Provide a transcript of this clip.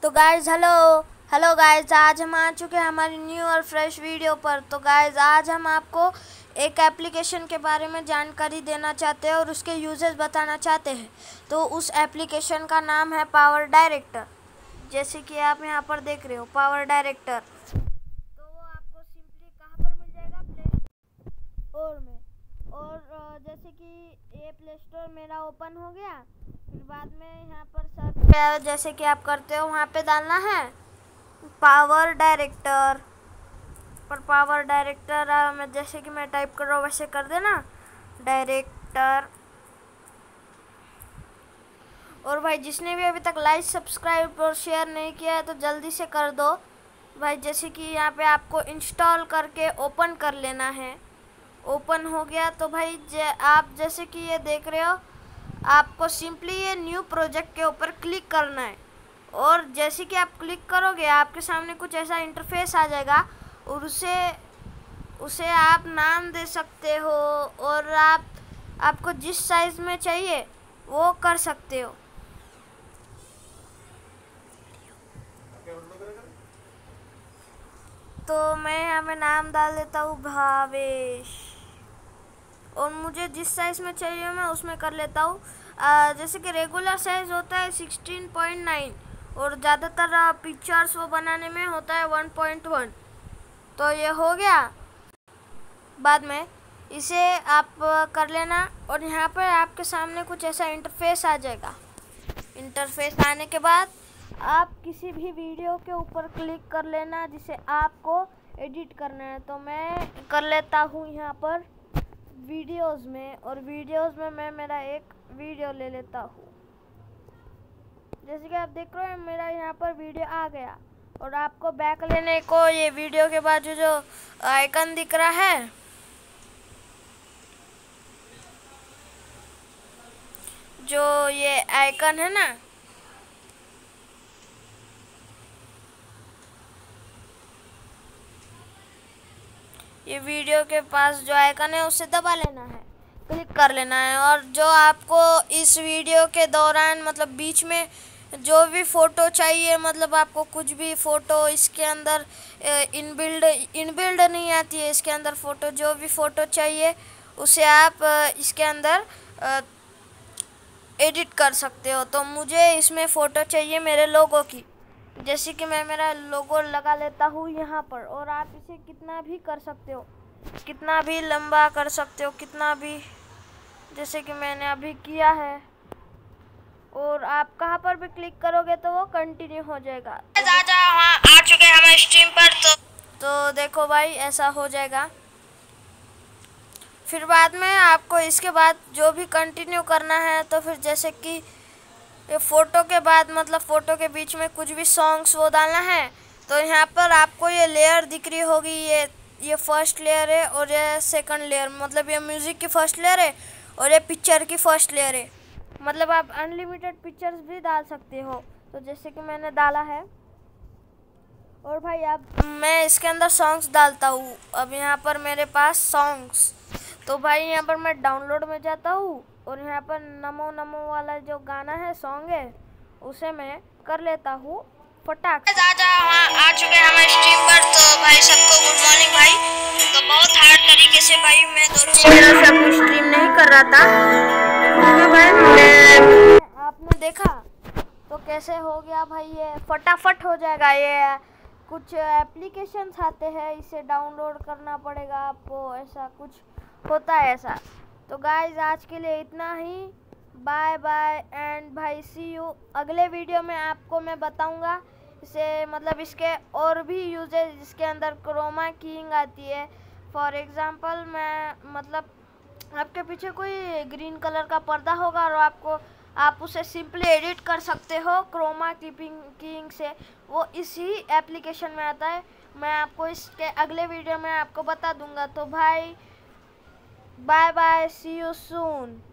तो guys hello guys, आज हम आ चुके हैं हमारी न्यू और फ्रेश वीडियो पर। तो गाइज आज हम आपको एक एप्लीकेशन के बारे में जानकारी देना चाहते हैं और उसके यूजेस बताना चाहते हैं। तो उस एप्लीकेशन का नाम है पावर डायरेक्टर। जैसे कि आप यहाँ पर देख रहे हो पावर डायरेक्टर। तो वो आपको सिंपली कहाँ पर मिल जाएगा? प्ले स्टोर में। और जैसे कि ये प्ले स्टोर मेरा ओपन हो गया, फिर बाद में यहाँ पर सर्च जैसे कि आप करते हो वहाँ पे डालना है पावर डायरेक्टर। और पावर डायरेक्टर मैं जैसे कि मैं टाइप कर रहा हूँ वैसे कर देना डायरेक्टर। और भाई जिसने भी अभी तक लाइक सब्सक्राइब और शेयर नहीं किया है तो जल्दी से कर दो भाई। जैसे कि यहाँ पे आपको इंस्टॉल करके ओपन कर लेना है। ओपन हो गया तो भाई आप जैसे कि ये देख रहे हो, आपको सिंपली ये न्यू प्रोजेक्ट के ऊपर क्लिक करना है। और जैसे कि आप क्लिक करोगे आपके सामने कुछ ऐसा इंटरफेस आ जाएगा और उसे आप नाम दे सकते हो और आपको जिस साइज में चाहिए वो कर सकते हो। तो मैं यहाँ पे नाम डाल देता हूँ भावेश, और मुझे जिस साइज़ में चाहिए मैं उसमें कर लेता हूँ। जैसे कि रेगुलर साइज़ होता है 16.9 और ज़्यादातर पिक्चर्स वो बनाने में होता है 1.1। तो ये हो गया। बाद में इसे आप कर लेना और यहाँ पर आपके सामने कुछ ऐसा इंटरफेस आ जाएगा। इंटरफेस आने के बाद आप किसी भी वीडियो के ऊपर क्लिक कर लेना जिसे आपको एडिट करना है। तो मैं कर लेता हूँ यहाँ पर वीडियोस में, और वीडियोस में मैं मेरा एक वीडियो ले लेता हूँ। जैसे कि आप देख रहे हो मेरा यहाँ पर वीडियो आ गया। और आपको बैक लेने को ये वीडियो के बाद जो आइकन दिख रहा है, जो ये आइकन है ना, ये वीडियो के पास जो आइकन है उसे दबा लेना है, क्लिक कर लेना है। और जो आपको इस वीडियो के दौरान मतलब बीच में जो भी फ़ोटो चाहिए, मतलब आपको कुछ भी फ़ोटो इसके अंदर इनबिल्ड नहीं आती है, इसके अंदर फ़ोटो जो भी फ़ोटो चाहिए उसे आप इसके अंदर एडिट कर सकते हो। तो मुझे इसमें फ़ोटो चाहिए मेरे लोगो की, जैसे कि मैं मेरा लोगो लगा लेता हूँ यहाँ पर। और आप इसे कितना भी कर सकते हो, कितना भी लंबा कर सकते हो, कितना भी, जैसे कि मैंने अभी किया है। और आप कहाँ पर भी क्लिक करोगे तो वो कंटिन्यू हो जाएगा। आ चुके हैं हमारे स्ट्रीम पर। तो देखो भाई ऐसा हो जाएगा। फिर बाद में आपको इसके बाद जो भी कंटिन्यू करना है, तो फिर जैसे कि ये फ़ोटो के बाद मतलब फ़ोटो के बीच में कुछ भी सॉन्ग्स वो डालना है। तो यहाँ पर आपको ये लेयर दिख रही होगी, ये फर्स्ट लेयर है और ये सेकंड लेयर, मतलब ये म्यूज़िक की फर्स्ट लेयर है और ये पिक्चर की फर्स्ट लेयर है। मतलब आप अनलिमिटेड पिक्चर्स भी डाल सकते हो। तो जैसे कि मैंने डाला है। और भाई अब मैं इसके अंदर सॉन्ग्स डालता हूँ। अब यहाँ पर मेरे पास सॉन्ग्स, तो भाई यहाँ पर मैं डाउनलोड में जाता हूँ और यहाँ पर नमो नमो वाला जो गाना है, सॉन्ग है, उसे मैं कर लेता हूँ फटाक। आ चुके हैं हमारे स्ट्रीम पर। तो भाई सबको गुड मॉर्निंग भाई। तो बहुत हार्ड तरीके से भाई मैं अपनी स्ट्रीम नहीं कर रहा था, क्योंकि भाई आपने देखा तो कैसे हो गया भाई, ये फटाफट हो जाएगा। ये कुछ एप्लीकेशंस आते हैं, इसे डाउनलोड करना पड़ेगा आपको, ऐसा कुछ होता है ऐसा। तो गाइज आज के लिए इतना ही, बाय बाय एंड भाई सी यू। अगले वीडियो में आपको मैं बताऊंगा इसे, मतलब इसके और भी यूजेस, जिसके अंदर क्रोमा कीइंग आती है। फॉर एग्जांपल मैं मतलब आपके पीछे कोई ग्रीन कलर का पर्दा होगा और आप उसे सिंपली एडिट कर सकते हो क्रोमा कीइंग से। वो इसी एप्लीकेशन में आता है। मैं आपको इसके अगले वीडियो में आपको बता दूंगा। तो भाई bye bye, see you soon.